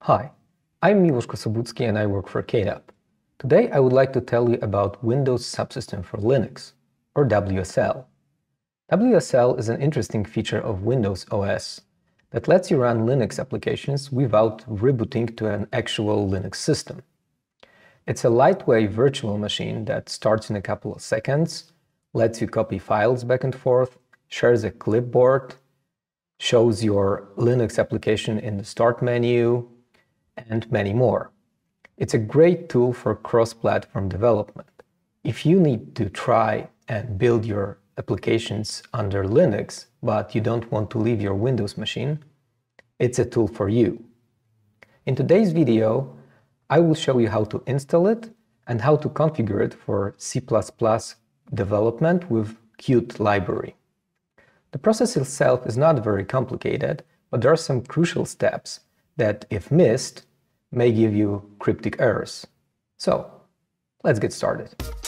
Hi, I'm Miłosz and I work for KDAP. Today I would like to tell you about Windows Subsystem for Linux, or WSL. WSL is an interesting feature of Windows OS that lets you run Linux applications without rebooting to an actual Linux system. It's a lightweight virtual machine that starts in a couple of seconds, lets you copy files back and forth, shares a clipboard, shows your Linux application in the Start menu, and many more. It's a great tool for cross-platform development. If you need to try and build your applications under Linux, but you don't want to leave your Windows machine, it's a tool for you. In today's video, I will show you how to install it and how to configure it for C++ development with Qt library. The process itself is not very complicated, but there are some crucial steps that, if missed, may give you cryptic errors. So, let's get started.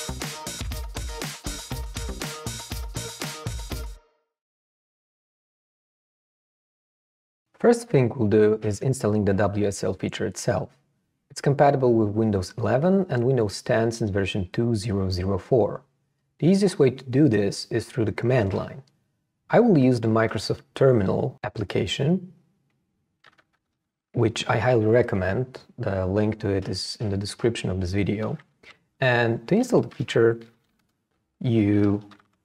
First thing we'll do is installing the WSL feature itself. It's compatible with Windows 11 and Windows 10 since version 2004. The easiest way to do this is through the command line. I will use the Microsoft Terminal application, which I highly recommend. The link to it is in the description of this video. And to install the feature, you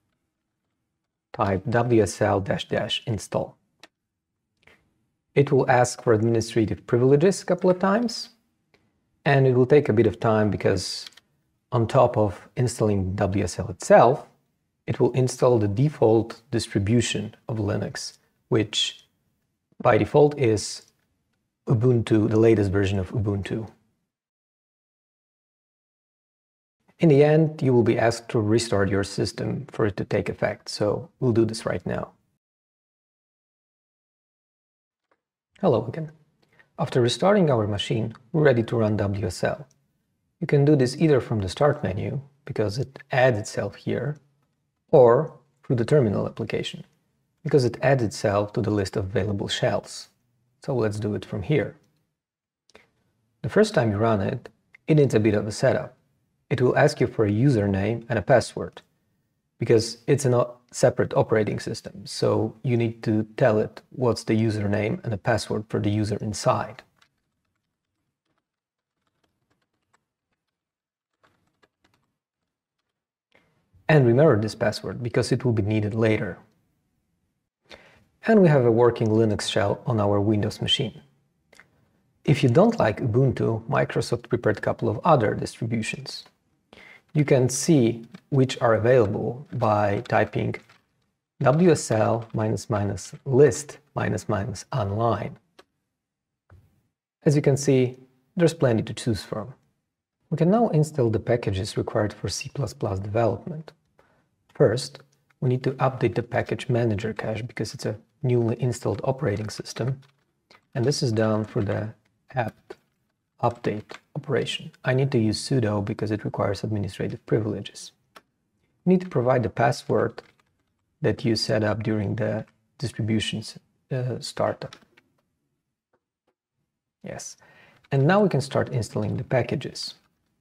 type wsl-install. It will ask for administrative privileges a couple of times, and it will take a bit of time because on top of installing WSL itself, it will install the default distribution of Linux, which by default is Ubuntu, the latest version of Ubuntu. In the end, you will be asked to restart your system for it to take effect, so we'll do this right now. Hello again. After restarting our machine, we're ready to run WSL. You can do this either from the Start menu, because it adds itself here, or through the Terminal application, because it adds itself to the list of available shells. So let's do it from here. The first time you run it, it needs a bit of a setup. It will ask you for a username and a password, because it's a separate operating system, so you need to tell it what's the username and the password for the user inside. And remember this password, because it will be needed later. And we have a working Linux shell on our Windows machine. If you don't like Ubuntu, Microsoft prepared a couple of other distributions. You can see which are available by typing wsl --list -- online. As you can see, there's plenty to choose from. We can now install the packages required for C++ development. First, we need to update the package manager cache because it's a newly installed operating system, and this is done through the apt update operation. I need to use sudo because it requires administrative privileges. You need to provide the password that you set up during the distribution's startup. Yes, and now we can start installing the packages.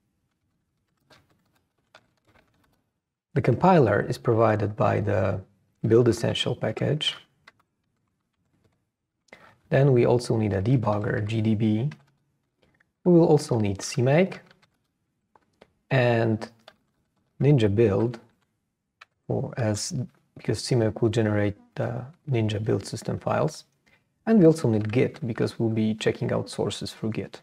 The compiler is provided by the Build Essential package. Then we also need a debugger, GDB. We will also need cmake and Ninja build, because cmake will generate the Ninja build system files. And we also need git, because we'll be checking out sources through git.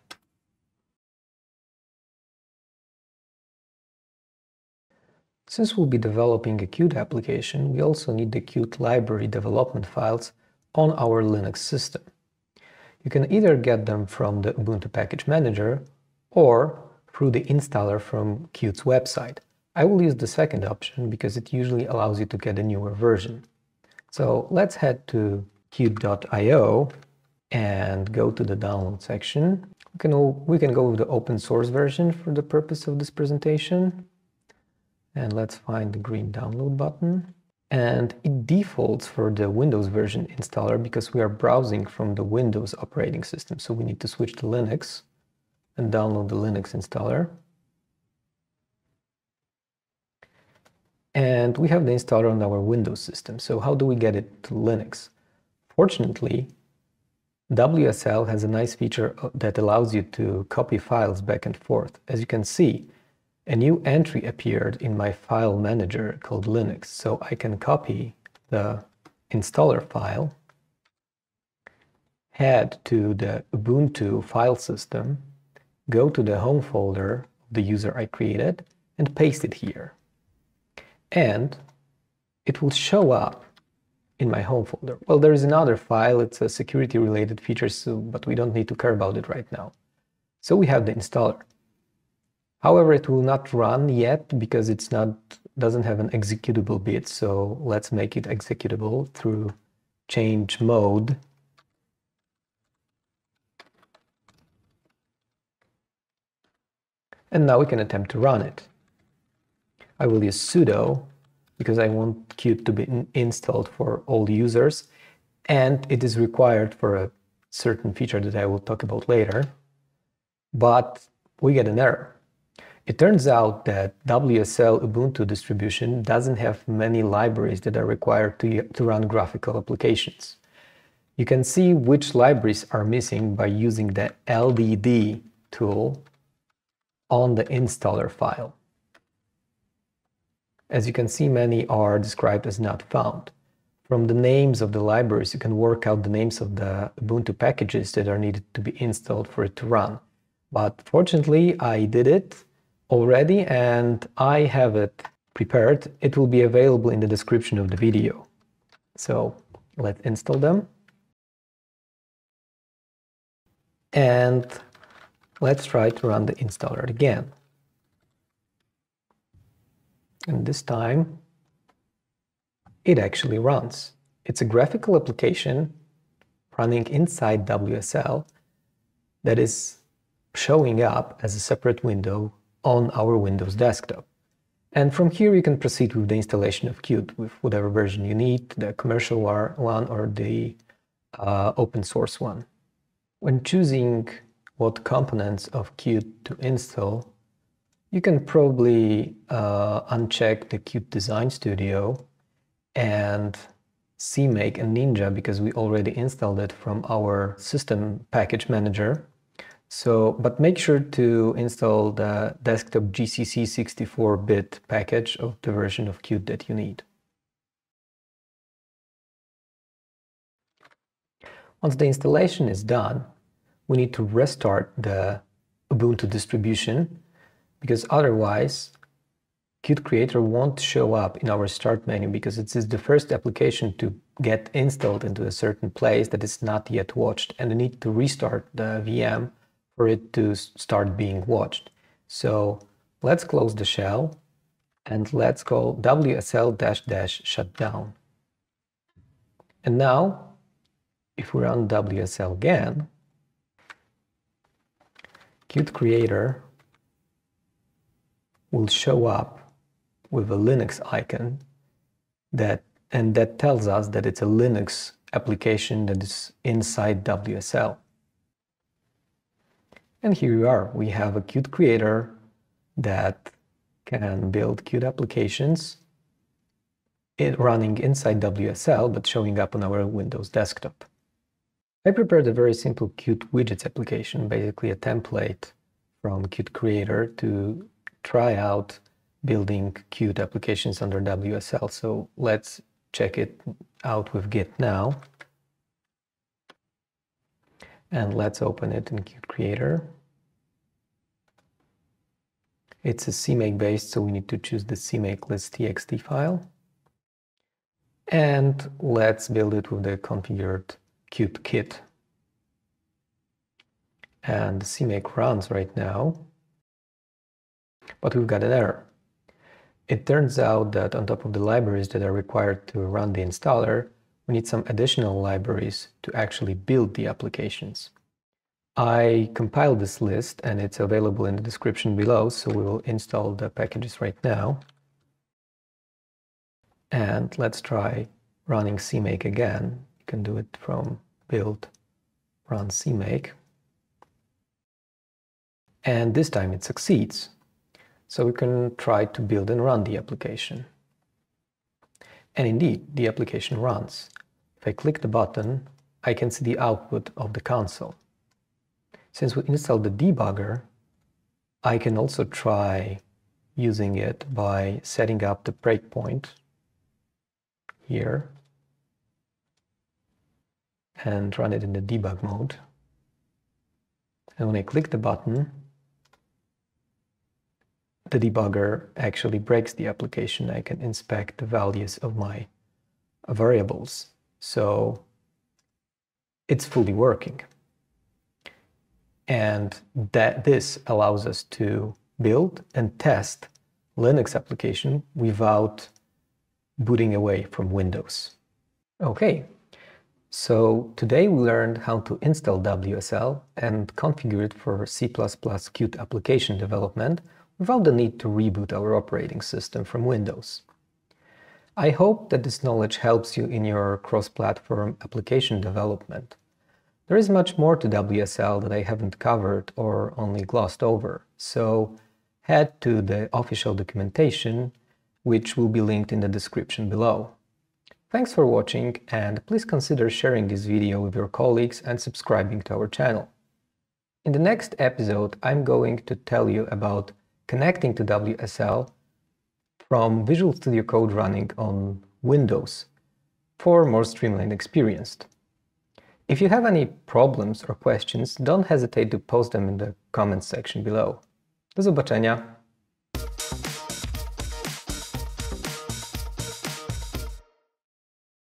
Since we'll be developing a Qt application, we also need the Qt library development files on our Linux system. You can either get them from the Ubuntu Package Manager or through the installer from Qt's website. I will use the second option because it usually allows you to get a newer version. So let's head to qt.io and go to the download section. We can go with the open source version for the purpose of this presentation. And let's find the green download button. and it defaults for the Windows version installer because we are browsing from the Windows operating system. So we need to switch to Linux and download the Linux installer. And we have the installer on our Windows system. So how do we get it to Linux? Fortunately, WSL has a nice feature that allows you to copy files back and forth. As you can see, a new entry appeared in my file manager called Linux. So I can copy the installer file, head to the Ubuntu file system, go to the home folder of the user I created, and paste it here. And it will show up in my home folder. Well, there is another file, it's a security related feature, but we don't need to care about it right now. So we have the installer. However, it will not run yet because doesn't have an executable bit. So let's make it executable through change mode. And now we can attempt to run it. I will use sudo because I want Qt to be installed for all users, and it is required for a certain feature that I will talk about later. But we get an error. It turns out that WSL Ubuntu distribution doesn't have many libraries that are required to run graphical applications. You can see which libraries are missing by using the LDD tool on the installer file. As you can see, many are described as not found. From the names of the libraries, you can work out the names of the Ubuntu packages that are needed to be installed for it to run. But fortunately, I did it already and I have it prepared. It will be available in the description of the video. So let's install them. And let's try to run the installer again. And this time it actually runs. It's a graphical application running inside WSL that is showing up as a separate window on our Windows desktop. And from here you can proceed with the installation of Qt with whatever version you need, the commercial one or the open source one. When choosing what components of Qt to install, you can probably uncheck the Qt Design Studio and cmake and Ninja because we already installed it from our system package manager. But make sure to install the desktop GCC 64-bit package of the version of Qt that you need. Once the installation is done, we need to restart the Ubuntu distribution because otherwise Qt Creator won't show up in our start menu because it is the first application to get installed into a certain place that is not yet watched, and we need to restart the VM for it to start being watched. So let's close the shell and let's call WSL-shutdown. And now, if we run WSL again, Qt Creator will show up with a Linux icon that tells us that it's a Linux application that is inside WSL. And here you are. We have a Qt Creator that can build Qt applications running inside WSL, but showing up on our Windows desktop. I prepared a very simple Qt widgets application, basically a template from Qt Creator to try out building Qt applications under WSL. So let's check it out with Git now. And let's open it in Qt Creator. It's a cmake based, so we need to choose the cmake list.txt file. And let's build it with the configured Qt kit. And the cmake runs right now, but we've got an error. It turns out that on top of the libraries that are required to run the installer, we need some additional libraries to actually build the applications. I compiled this list and it's available in the description below, so we will install the packages right now. And let's try running cmake again. You can do it from build run cmake. And this time it succeeds. So we can try to build and run the application. And indeed, the application runs. If I click the button, I can see the output of the console. Since we installed the debugger, I can also try using it by setting up the breakpoint here and run it in the debug mode. And when I click the button, the debugger actually breaks the application. I can inspect the values of my variables. So it's fully working. And this allows us to build and test Linux application without booting away from Windows. Okay, so today we learned how to install WSL and configure it for C++ Qt application development without the need to reboot our operating system from Windows. I hope that this knowledge helps you in your cross-platform application development. There is much more to WSL that I haven't covered or only glossed over, so head to the official documentation, which will be linked in the description below. Thanks for watching, and please consider sharing this video with your colleagues and subscribing to our channel. In the next episode, I'm going to tell you about connecting to WSL from Visual Studio Code running on Windows for more streamlined experience. If you have any problems or questions, don't hesitate to post them in the comments section below. Do zobaczenia!